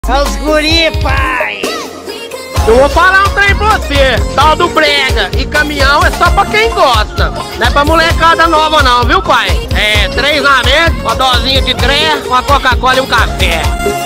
É os guri, pai! Eu vou falar um trem pra você, tal do brega e caminhão é só pra quem gosta. Não é pra molecada nova não, viu pai? É 3 na mesa, uma dosinha de cré, uma Coca-Cola e um café.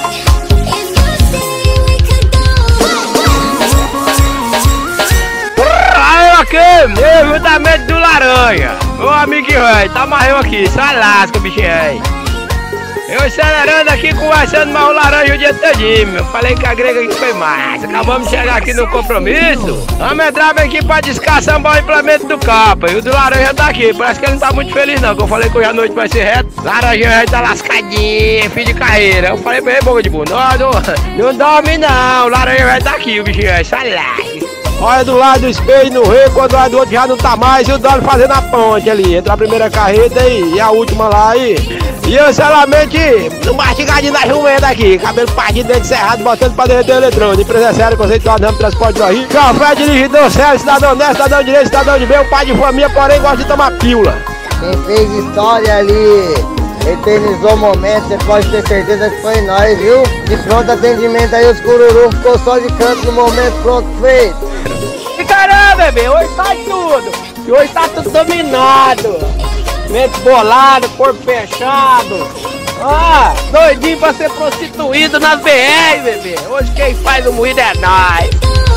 Aí aqui, eu juntamente do laranja. Ô amigo velho, tá marreu aqui, só lasca, bichinho aí. Eu acelerando aqui, conversando mais o laranja o dia todinho, meu. Falei que a grega aqui foi massa. Acabamos de chegar aqui no compromisso. Vamos entrar bem aqui pra descaçambar o implemento do capa. E o do laranja tá aqui. Parece que ele não tá muito feliz não, que eu falei que hoje à noite vai ser reto. Laranja já tá lascadinho, fim de carreira. Eu falei pra ele, boca de bunda, não dorme não. O laranja vai tá aqui, o bichinho aí, só lasca. Olha do lado do espelho no rei, quando o lado do outro já não tá mais. E o Dolo fazendo a ponte ali, entre a primeira carreta e a última lá aí. E eu solamente no mastigadinho da jumenta aqui, cabelo partido dentro cerrado, botando pra derreter o eletrônico. Empresa séria, conceituado no ramo de transporte do Rio. Café, dirigidor sério, cidadão honesto, cidadão direito, cidadão de bem, um pai de família, porém gosta de tomar pílula. Quem fez história ali, eternizou o momento, você pode ter certeza que foi nós, viu? De pronto atendimento aí, os cururu ficou só de canto no momento, pronto, feito. E caramba, bebê, hoje tá tudo. E hoje tá tudo dominado. Mente bolado, corpo fechado. Ah, doidinho pra ser prostituído nas BR, bebê. Hoje quem faz o moído é nós.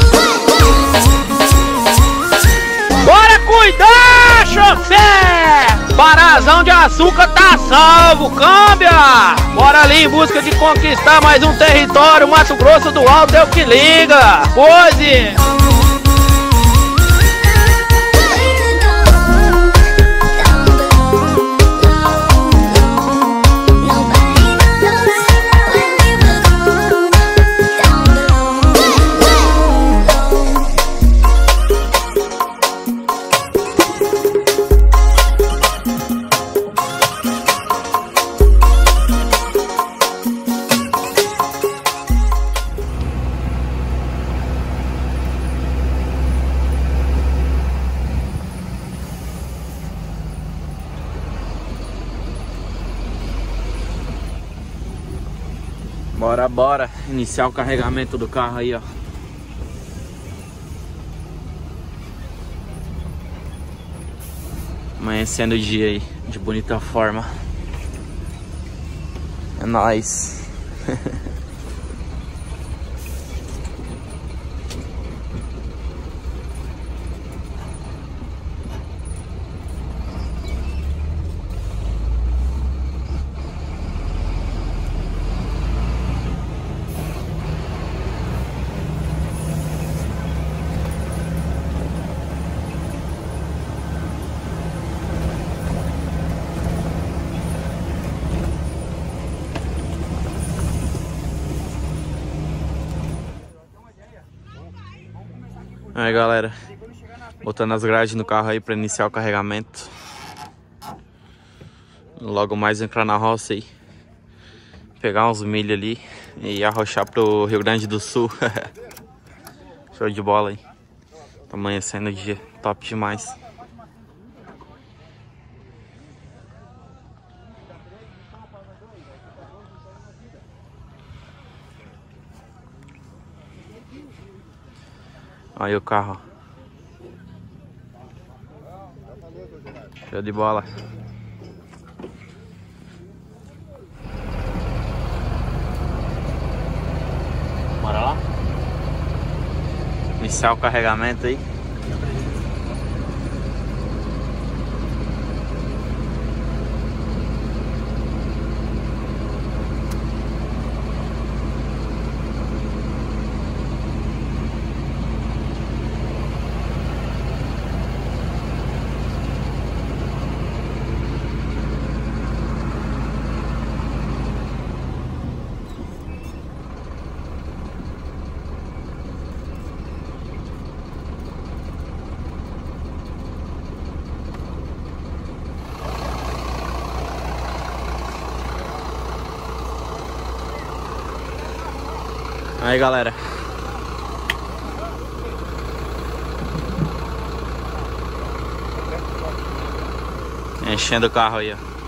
Bora cuidar, chofé! Parazão de açúcar tá salvo, câmbia! Bora ali em busca de conquistar mais um território. Mato Grosso do Alto é o que liga. Pose! Bora iniciar o carregamento do carro aí, ó. Amanhecendo o dia aí, de bonita forma. É nóis. Aí galera, botando as grades no carro aí pra iniciar o carregamento. Logo mais entrar na roça aí, pegar uns milho ali e arrochar pro Rio Grande do Sul. Show de bola aí. Tá amanhecendo o dia, top demais. Aí o carro. Show de bola. Bora lá? Iniciar o carregamento aí. Aí galera, enchendo o carro aí, ó.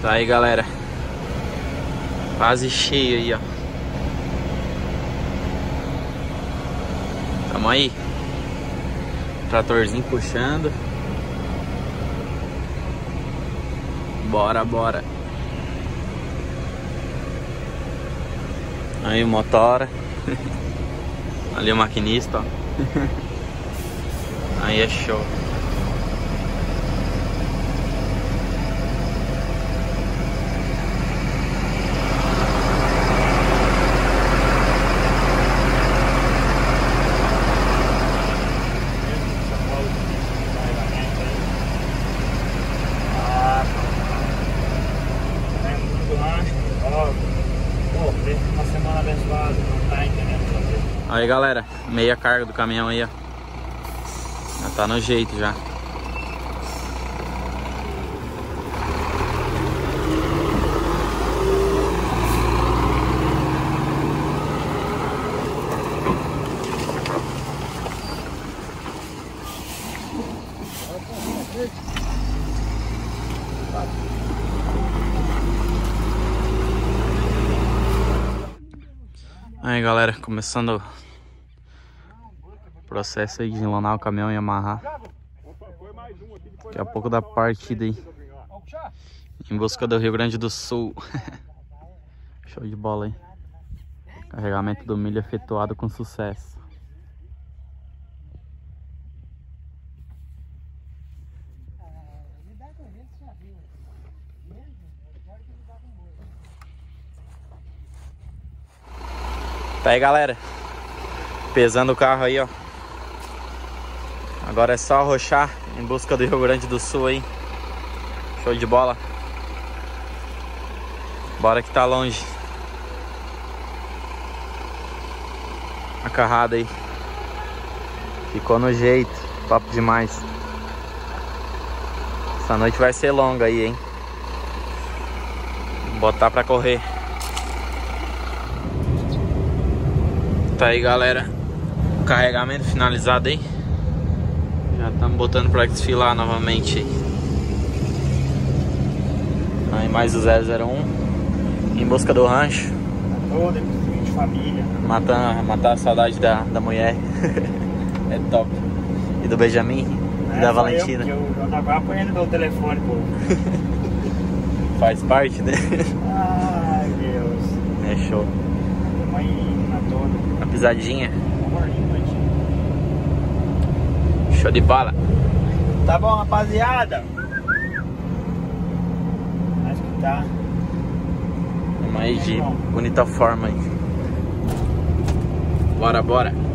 Tá aí, galera. Quase cheio aí, ó. Tamo aí. Tratorzinho puxando. Bora, bora. Aí o motora. Ali o maquinista, ó. Aí é show. Uma semana abençoada, não tá entendendo? Aí, galera, meia carga do caminhão aí, ó. Já tá no jeito já. Aí, galera, começando o processo aí de enlonar o caminhão e amarrar. Daqui a pouco da partida aí, em busca do Rio Grande do Sul. Show de bola aí. Carregamento do milho efetuado com sucesso. Tá aí, galera, pesando o carro aí, ó. Agora é só arrochar em busca do Rio Grande do Sul aí. Show de bola. Bora que tá longe. A carrada aí ficou no jeito, top demais. Essa noite vai ser longa aí, hein. Vou botar pra correr. Tá aí, galera, o carregamento finalizado aí. Já estamos botando para desfilar novamente. Aí mais o 001 em busca do rancho. Toda de família. Matar a saudade da mulher. É top. E do Benjamin e da Valentina. Eu tava apanhando meu telefone, pô. Faz parte, né? Ai, Deus. É show. Mãe na toda. Uma pisadinha. Show de bola. Tá bom, rapaziada? Acho que tá. Vamos aí de bonita forma aí. Bora, bora.